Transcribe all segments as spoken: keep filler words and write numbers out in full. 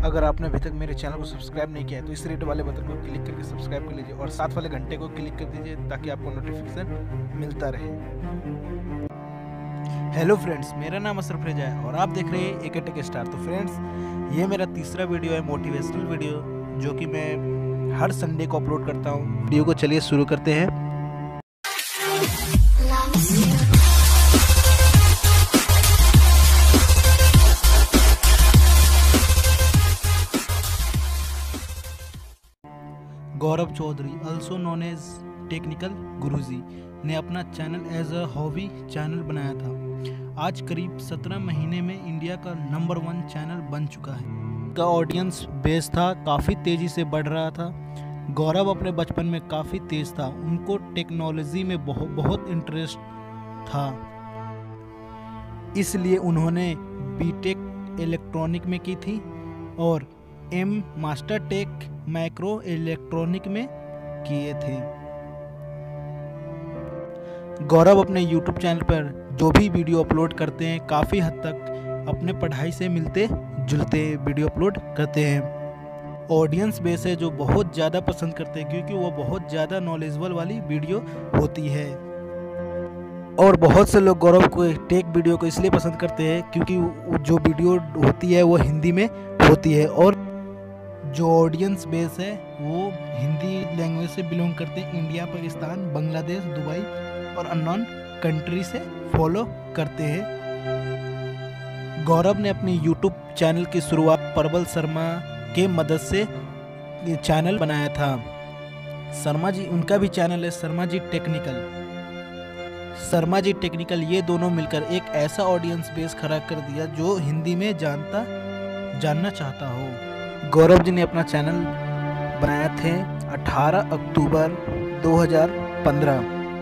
अगर आपने अभी तक मेरे चैनल को सब्सक्राइब नहीं किया है तो इस रेड वाले बटन को क्लिक करके सब्सक्राइब कर लीजिए और साथ वाले घंटे को क्लिक कर दीजिए ताकि आपको नोटिफिकेशन मिलता रहे। हेलो फ्रेंड्स, मेरा नाम असरफ रेजा है और आप देख रहे हैं एक टेक स्टार। तो फ्रेंड्स, ये मेरा तीसरा वीडियो है, मोटिवेशनल वीडियो, जो कि मैं हर संडे को अपलोड करता हूँ। वीडियो को चलिए शुरू करते हैं। Gaurav Chaudhary, also known as Technical Guruji, ने अपना channel as a hobby channel बनाया था। आज करीब सत्रह महीने में इंडिया का नंबर वन चैनल बन चुका है। का ऑडियंस बेस था, काफ़ी तेज़ी से बढ़ रहा था। गौरव अपने बचपन में काफ़ी तेज़ था, उनको टेक्नोलॉजी में बहुत बहुत इंटरेस्ट था, इसलिए उन्होंने बीटेक इलेक्ट्रॉनिक में की थी और M master tech micro electronic में किए थे। गौरव अपने यूट्यूब चैनल पर जो भी वीडियो अपलोड करते हैं काफ़ी हद तक अपने पढ़ाई से मिलते जुलते वीडियो अपलोड करते हैं। ऑडियंस बेस है जो बहुत ज़्यादा पसंद करते हैं क्योंकि वो बहुत ज़्यादा नॉलेजेबल वाली वीडियो होती है। और बहुत से लोग गौरव को टेक वीडियो को इसलिए पसंद करते हैं क्योंकि जो वीडियो होती है वो हिंदी में होती है और जो ऑडियंस बेस है वो हिंदी लैंग्वेज से बिलोंग करते हैं। इंडिया, पाकिस्तान, बांग्लादेश, दुबई और अननोन कंट्री से फॉलो करते हैं। गौरव ने अपनी यूट्यूब चैनल की शुरुआत प्रबल शर्मा के मदद से ये चैनल बनाया था। शर्मा जी, उनका भी चैनल है शर्मा जी टेक्निकल। शर्मा जी टेक्निकल ये दोनों मिलकर एक ऐसा ऑडियंस बेस खड़ा कर दिया जो हिंदी में जानता जानना चाहता हो। गौरव जी ने अपना चैनल बनाया थे अठारह अक्टूबर दो हज़ार पंद्रह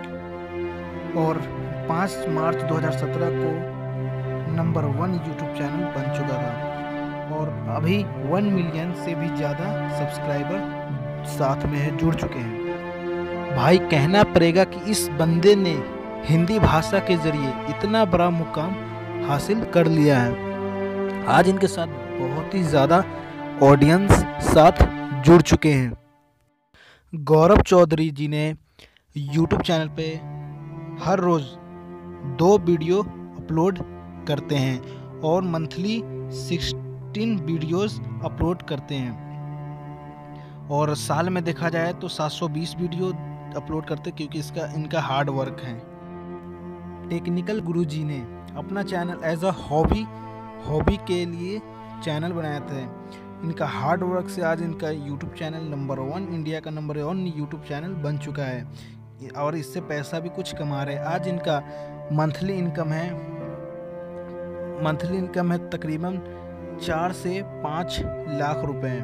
और पाँच मार्च दो हज़ार सत्रह को नंबर वन यूट्यूब चैनल बन चुका था और अभी वन मिलियन से भी ज़्यादा सब्सक्राइबर साथ में है, जुड़ चुके हैं। भाई, कहना पड़ेगा कि इस बंदे ने हिंदी भाषा के जरिए इतना बड़ा मुकाम हासिल कर लिया है। आज इनके साथ बहुत ही ज़्यादा ऑडियंस साथ जुड़ चुके हैं। गौरव चौधरी जी ने यूट्यूब चैनल पे हर रोज़ दो वीडियो अपलोड करते हैं और मंथली सिक्सटीन वीडियोस अपलोड करते हैं और साल में देखा जाए तो सात सौ बीस वीडियो अपलोड करते हैं क्योंकि इसका इनका हार्ड वर्क है। टेक्निकल गुरुजी ने अपना channel as a hobby hobby के लिए चैनल बनाया था। इनका हार्ड वर्क से आज इनका YouTube channel number one, India का नंबर वन यूट्यूब चैनल बन चुका है और इससे पैसा भी कुछ कमा रहे हैं। आज इनका मंथली इनकम है मंथली इनकम है तकरीबन चार से पाँच लाख रुपए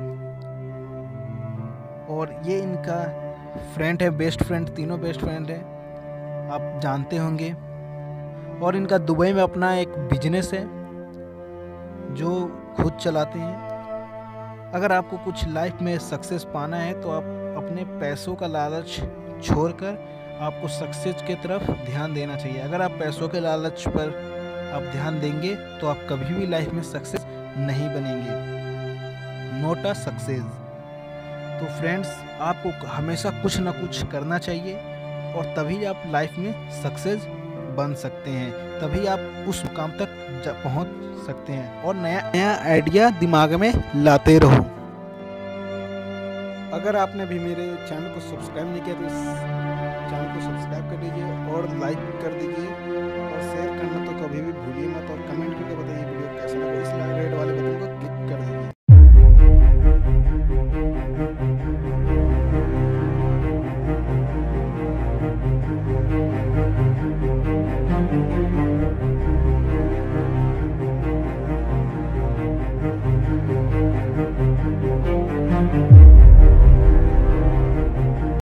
और ये इनका फ्रेंड है, बेस्ट फ्रेंड, तीनों बेस्ट फ्रेंड है, आप जानते होंगे। और इनका दुबई में अपना एक बिजनेस है जो खुद चलाते हैं। अगर आपको कुछ लाइफ में सक्सेस पाना है तो आप अपने पैसों का लालच छोड़कर आपको सक्सेस की तरफ ध्यान देना चाहिए। अगर आप पैसों के लालच पर आप ध्यान देंगे तो आप कभी भी लाइफ में सक्सेस नहीं बनेंगे, नॉट अ सक्सेस। तो फ्रेंड्स, आपको हमेशा कुछ ना कुछ करना चाहिए और तभी आप लाइफ में सक्सेस बन सकते हैं, तभी आप उस मुकाम तक पहुंच सकते हैं और नया नया आइडिया दिमाग में लाते रहो। अगर आपने भी मेरे चैनल को सब्सक्राइब नहीं किया तो इस चैनल को सब्सक्राइब कर दीजिए और लाइक कर दीजिए।